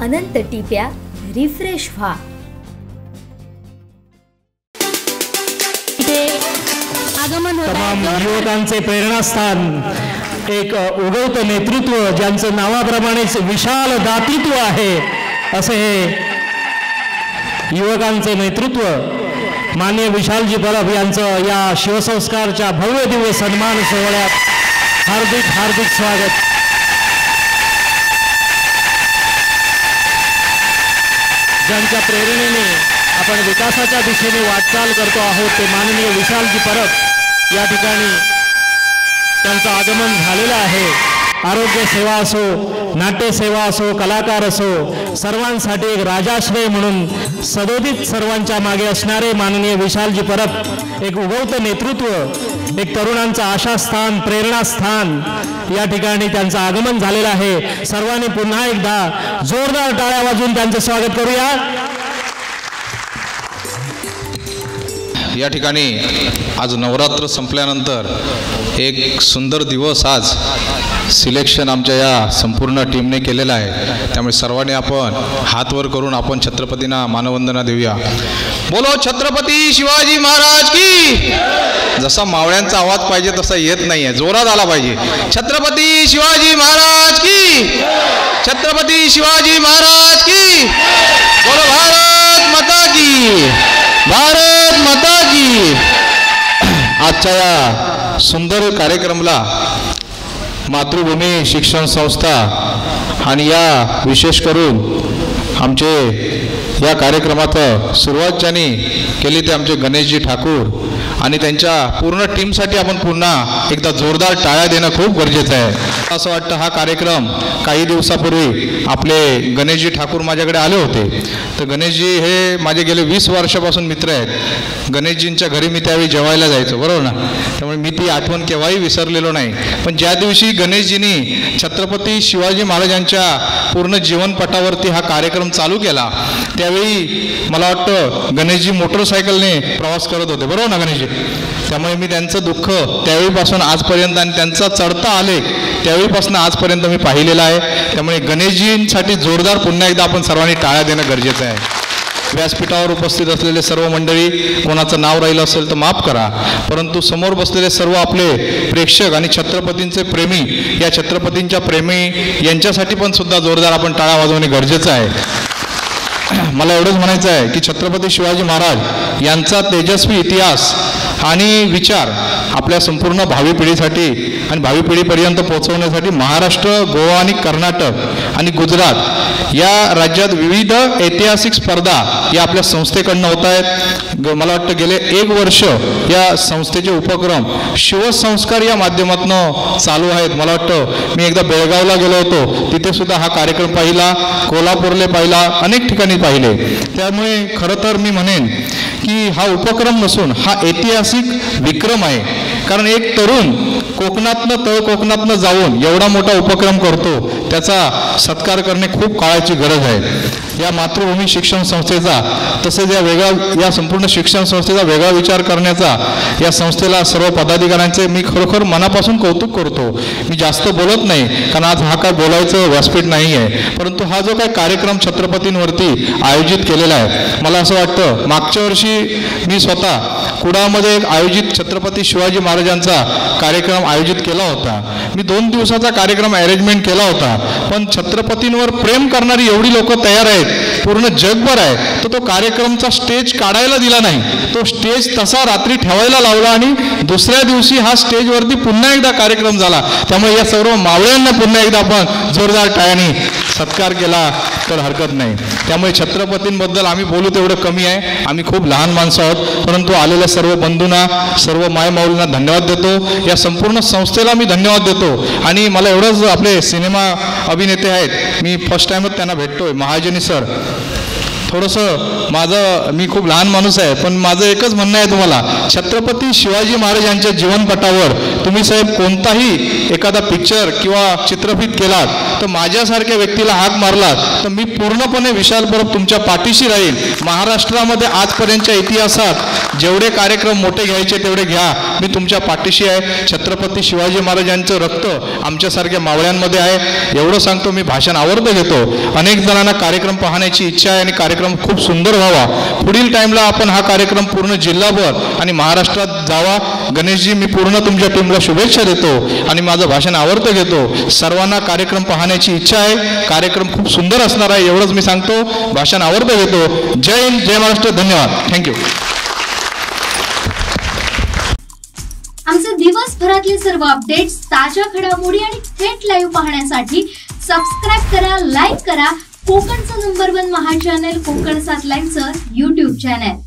अनंत टिप्या refresh व्हा. तमाम युवकांचे प्रेरणास्थान, एक उगवतं नेतृत्व ज्यांचं नावाप्रमाणेच विशाल दातृत्व आहे, असे हे युवकांचे नेतृत्व माननीय विशालजी परब यांचं या शिवसंस्कारच्या भव्य दिव्य सन्मान सोहळ्यात हार्दिक हार्दिक स्वागत. ज्यांच्या प्रेरणेने आपण विकासाच्या दिशेने वाटचाल करतो आहोत ते माननीय विशालजी परब या ठिकाणी त्यांचं आगमन झालेलं आहे. आरोग्य सेवा असो, नाट्यसेवा असो, कलाकार असो, सर्वांसाठी एक राजाश्रय म्हणून सदोदित सर्वांच्या मागे असणारे माननीय विशालजी परब, एक उगवतं नेतृत्व, एक तरुणांचं आशास्थान, प्रेरणास्थान, या ठिकाणी त्यांचं आगमन झालेलं आहे. सर्वांनी पुन्हा एकदा जोरदार टाळ्या वाजवून त्यांचं स्वागत करूया. या ठिकाणी आज नवरात्र संपल्यानंतर एक सुंदर दिवस आज सिलेक्शन आमच्या या संपूर्ण टीमने केलेला आहे. त्यामुळे सर्वांनी आपण हात वर करून आपण छत्रपतींना मानवंदना देऊया. बोलो छत्रपती शिवाजी महाराज की. जसा मावळ्यांचा आवाज पाहिजे तसा येत नाही आहे, जोरात आला पाहिजे. छत्रपती शिवाजी महाराज की. छत्रपती शिवाजी महाराज की. बोलो भारत माता की. भारत माता की. आजच्या या सुंदर कार्यक्रमाला मातृभूमी शिक्षण संस्था आणि या विशेष करून आमचे या कार्यक्रमात सुरुवात ज्यांनी केली ते आमचे गणेशजी ठाकूर आणि त्यांच्या पूर्ण टीमसाठी आपण पुन्हा एकदा जोरदार टाळ्या देणं खूप गरजेचं आहे. असं वाटतं हा कार्यक्रम काही दिवसापूर्वी आपले गणेशजी ठाकूर माझ्याकडे आले होते. तर गणेशजी हे माझे गेले 20 वर्षापासून मित्र आहेत. गणेशजींच्या घरी मी त्यावेळी जेवायला जायचो, बरोबर ना. त्यामुळे मी ती आठवण केव्हाही विसरलेलो नाही. पण ज्या दिवशी गणेशजींनी छत्रपती शिवाजी महाराजांच्या पूर्ण जीवनपटावरती हा कार्यक्रम चालू केला त्यावेळी मला वाटतं गणेशजी मोटरसायकलने प्रवास करत होते, बरोबर ना गणेशजी. त्यामुळे मी त्यांचं दुःख त्यावेळीपासून आजपर्यंत आणि त्यांचा चढता आलेख त्यावेळीपासून आजपर्यंत मी पाहिलेला आहे. त्यामुळे गणेशजींसाठी जोरदार पुन्हा एकदा आपण सर्वांनी टाळ्या देणं गरजेचं आहे. व्यासपीठावर उपस्थित असलेले सर्व मंडळी, कोणाचं नाव राहिलं असेल तर माफ करा, परंतु समोर बसलेले सर्व आपले प्रेक्षक आणि छत्रपतींचे प्रेमी, या छत्रपतींच्या प्रेमी यांच्यासाठी पण सुद्धा जोरदार आपण टाळ्या वाजवणे गरजेचं आहे. मला एवढंच म्हणायचं आहे की छत्रपती शिवाजी महाराज यांचा तेजस्वी इतिहास आणि विचार आपल्या संपूर्ण भावी पिढीसाठी आणि भावी पिढीपर्यंत पोहोचवण्यासाठी महाराष्ट्र, गोवा आणि कर्नाटक आणि गुजरात या राज्यात विविध ऐतिहासिक स्पर्धा या आपल्या संस्थेकडनं होत आहेत. मला वाटतं गेले 1 वर्ष या संस्थेचे उपक्रम शिवसंस्कार या माध्यमातून चालू आहेत. मला वाटतं मी एकदा बेळगावला गेलो होतो, तिथे सुद्धा हा कार्यक्रम पाहिला, कोल्हापूरले पाहिला, अनेक ठिकाणी पाहिले. त्यामुळे खरं तर मी म्हणेन की हा उपक्रम नसून हा ऐतिहासिक विक्रम आहे. कारण एक तरुण कोकणातनं तळ कोकणातनं जाऊन एवढा मोठा उपक्रम करतो, त्याचा सत्कार करणे खूप काळाची गरज आहे. या मातृभूमी शिक्षण संस्थेचा तसेच या संपूर्ण शिक्षण संस्थेचा वेगळा विचार करण्याचा या संस्थेला सर्व पदाधिकाऱ्यांचे मी खरोखर मनापासून कौतुक करतो. मी जास्त बोलत नाही कारण आज हा काय बोलायचं व्यासपीठ नाही आहे, परंतु हा जो काय कार्यक्रम छत्रपतींवरती आयोजित केलेला आहे, मला असं वाटतं मागच्या वर्षी मी स्वतः कुडामध्ये एक आयोजित छत्रपती शिवाजी महाराजांचा कार्यक्रम आयोजित केला होता. मी 2 दिवसाचा कार्यक्रम अरेंजमेंट केला होता, पण छत्रपतींवर प्रेम करणारी एवढी लोक तयार आहेत, पूर्ण जगभर आहे, तर तो कार्यक्रमचा स्टेज काढायला दिला नाही. तो स्टेज तसा रात्री ठेवायला लावला आणि दुसऱ्या दिवशी हा स्टेजवरती पुन्हा एकदा कार्यक्रम झाला. त्यामुळे या सर्व मावळ्यांना पुन्हा एकदा आपण जोरदार टाळ्याने सत्कार केला तर हरकत नाही. त्यामुळे छत्रपतींबद्दल आम्ही बोलू तेवढं कमी आहे. आम्ही खूप लहान माणसं आहोत, परंतु आलेल्या सर्व बंधूंना, सर्व मायमाऊलींना धन्यवाद देतो. या संपूर्ण संस्थेला मी धन्यवाद देतो. आणि मला एवढंच, आपले सिनेमा अभिनेते आहेत, मी फर्स्ट टाइमच त्यांना भेटतोय, महाजनी सर, थोडंसं मी खूप लहान माणूस आहे, पण माझं एकच म्हणणं आहे तुम्हाला, छत्रपती शिवाजी महाराज यांच्या जीवनपटावर तुम्ही साहेब कोणताही एखादा पिक्चर किंवा चित्रफित केलात तर माझ्यासारख्या व्यक्तीला हाक मारलात तर मी पूर्णपणे विशाल परब तुमच्या पाठीशी राहील. महाराष्ट्रामध्ये आजपर्यंतच्या इतिहासात जेवढे कार्यक्रम मोठे घ्यायचे तेवढे घ्या, मी तुमच्या पाठीशी आहे. छत्रपती शिवाजी महाराजांचं रक्त आमच्यासारख्या मावळ्यांमध्ये आहे. एवढं सांगतो. मी भाषण आवडतं घेतो. अनेक जणांना कार्यक्रम पाहण्याची इच्छा आहे आणि कार्यक्रम खूप सुंदर व्हावा. पुढील टाईमला आपण हा कार्यक्रम पूर्ण जिल्हाभर आणि महाराष्ट्रात जावा. गणेशजी, मी पूर्ण तुमच्या टीमला शुभेच्छा देतो आणि माझं भाषण आवडतं घेतो. सर्वांना कार्यक्रम पाहण्याची इच्छा आहे. कार्यक्रम खूप सुंदर असणार आहे एवढंच मी सांगतो. भाषण आवडतं घेतो. जय हिंद, जय महाराष्ट्र. धन्यवाद. थँक्यू. आमचे दिवसभरातले सर्व अपडेट्स, ताज्या घडामोडी आणि थेट लाईव्ह पाहण्यासाठी सबस्क्राईब करा, लाईक करा कोकणचं नंबर 1 महा चॅनल कोकण 7 लाईव्हचं YouTube चॅनल.